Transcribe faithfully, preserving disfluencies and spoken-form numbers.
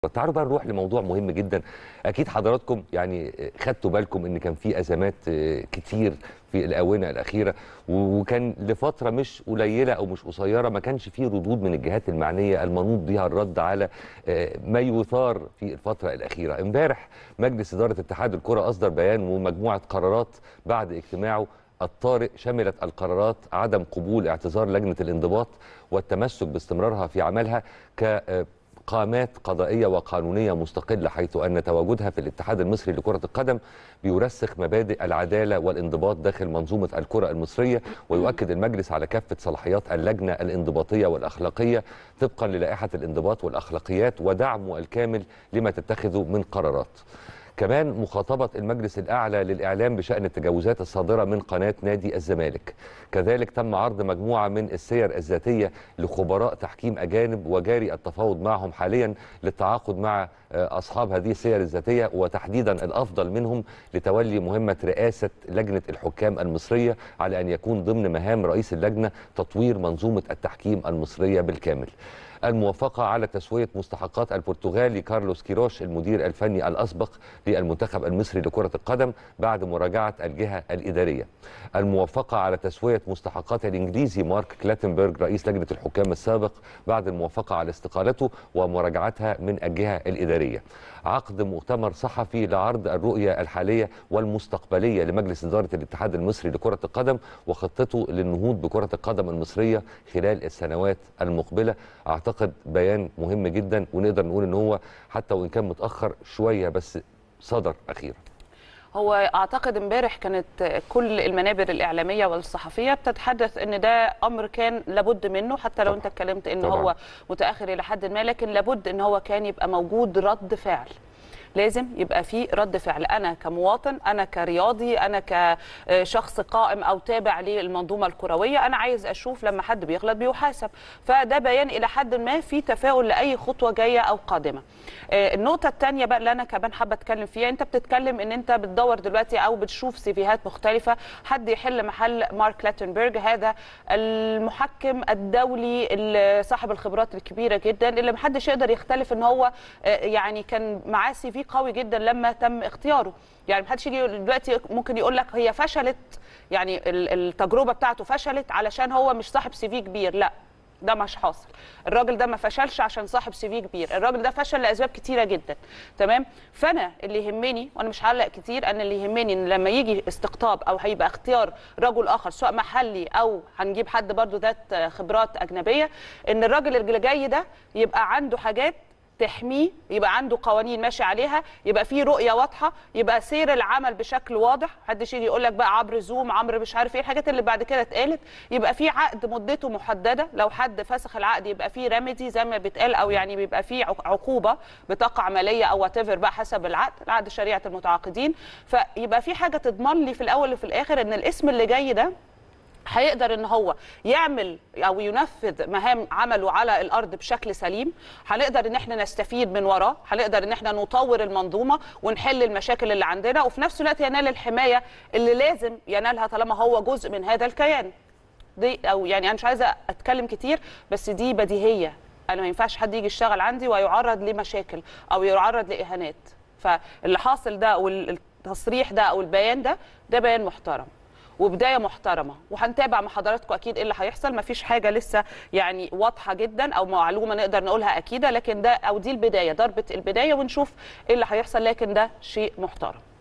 تعالوا بقى نروح لموضوع مهم جدا. اكيد حضراتكم يعني خدتوا بالكم ان كان في ازمات كتير في الاونه الاخيره، وكان لفتره مش قليله او مش قصيره ما كانش في ردود من الجهات المعنيه المنوط بها الرد على ما يثار في الفتره الاخيره. امبارح مجلس اداره اتحاد الكره اصدر بيان ومجموعه قرارات بعد اجتماعه الطارئ، شملت القرارات عدم قبول اعتذار لجنه الانضباط والتمسك باستمرارها في عملها ك قامات قضائية وقانونية مستقلة، حيث أن تواجدها في الاتحاد المصري لكرة القدم بيرسخ مبادئ العدالة والانضباط داخل منظومة الكرة المصرية. ويؤكد المجلس على كافة صلاحيات اللجنة الانضباطية والأخلاقية طبقا للائحة الانضباط والأخلاقيات ودعمه الكامل لما تتخذه من قرارات. كمان مخاطبة المجلس الأعلى للإعلام بشأن التجاوزات الصادرة من قناة نادي الزمالك. كذلك تم عرض مجموعة من السير الذاتية لخبراء تحكيم أجانب، وجاري التفاوض معهم حاليا للتعاقد مع أصحاب هذه السير الذاتية وتحديدا الأفضل منهم لتولي مهمة رئاسة لجنة الحكام المصرية، على أن يكون ضمن مهام رئيس اللجنة تطوير منظومة التحكيم المصرية بالكامل. الموافقة على تسوية مستحقات البرتغالي كارلوس كيروش المدير الفني الأسبق للمنتخب المصري لكرة القدم بعد مراجعة الجهة الإدارية. الموافقة على تسوية مستحقات الإنجليزي مارك كلاتنبرغ رئيس لجنة الحكام السابق بعد الموافقة على استقالته ومراجعتها من الجهة الإدارية. عقد مؤتمر صحفي لعرض الرؤية الحالية والمستقبلية لمجلس إدارة الاتحاد المصري لكرة القدم وخطته للنهوض بكرة القدم المصرية خلال السنوات المقبلة. أعتقد بيان مهم جدا، ونقدر نقول إن هو حتى وإن كان متأخر شوية بس صدر أخيرا. هو اعتقد امبارح كانت كل المنابر الاعلاميه والصحفيه بتتحدث ان ده امر كان لابد منه، حتى لو انت اتكلمت ان طبعا. هو متاخر الى حد ما، لكن لابد ان هو كان يبقى موجود رد فعل. لازم يبقى في رد فعل. انا كمواطن، انا كرياضي، انا كشخص قائم او تابع للمنظومه الكرويه، انا عايز اشوف لما حد بيغلط بيحاسب. فده بيان الى حد ما في تفاؤل لاي خطوه جايه او قادمه. النقطه الثانيه بقى اللي انا كمان حابه اتكلم فيها، انت بتتكلم ان انت بتدور دلوقتي او بتشوف سيفيهات مختلفه حد يحل محل مارك كلاتنبرغ، هذا المحكم الدولي صاحب الخبرات الكبيره جدا اللي محدش يقدر يختلف ان هو يعني كان معاه سي في قوي جدا لما تم اختياره. يعني محدش يجي دلوقتي ممكن يقول لك هي فشلت، يعني التجربه بتاعته فشلت علشان هو مش صاحب سي في كبير. لا، ده مش حاصل. الراجل ده ما فشلش عشان صاحب سي في كبير، الراجل ده فشل لاسباب كتيره جدا. تمام. فانا اللي يهمني، وانا مش هعلق كتير، انا اللي يهمني ان لما يجي استقطاب او هيبقى اختيار رجل اخر سواء محلي او هنجيب حد برضو ذات خبرات اجنبيه، ان الراجل اللي جاي ده يبقى عنده حاجات تحميه، يبقى عنده قوانين ماشي عليها، يبقى فيه رؤيه واضحه، يبقى سير العمل بشكل واضح، محدش يجي يقول لك بقى عبر زوم عبر مش عارف ايه الحاجات اللي بعد كده اتقالت. يبقى فيه عقد مدته محدده، لو حد فسخ العقد يبقى فيه ريميدي زي ما بيتقال، او يعني بيبقى فيه عقوبه بتقع ماليه او وات ايفر بقى حسب العقد، العقد شريعه المتعاقدين. فيبقى فيه حاجه تضمن لي في الاول وفي الاخر ان الاسم اللي جاي ده هيقدر ان هو يعمل او ينفذ مهام عمله على الارض بشكل سليم، هنقدر ان احنا نستفيد من وراه، هنقدر ان احنا نطور المنظومه ونحل المشاكل اللي عندنا، وفي نفس الوقت ينال الحمايه اللي لازم ينالها طالما هو جزء من هذا الكيان. دي او يعني انا مش عايزه اتكلم كتير، بس دي بديهيه. انا ما ينفعش حد يجي يشتغل عندي ويعرض لمشاكل او يعرض لاهانات. فاللي حاصل ده والتصريح ده او البيان ده ده بيان محترم وبدايه محترمه، وهنتابع مع حضراتكم اكيد ايه اللي هيحصل. مفيش حاجه لسه يعني واضحه جدا او معلومه نقدر نقولها اكيده، لكن ده او دي البدايه، ضربه البدايه، ونشوف ايه اللي هيحصل، لكن ده شيء محترم.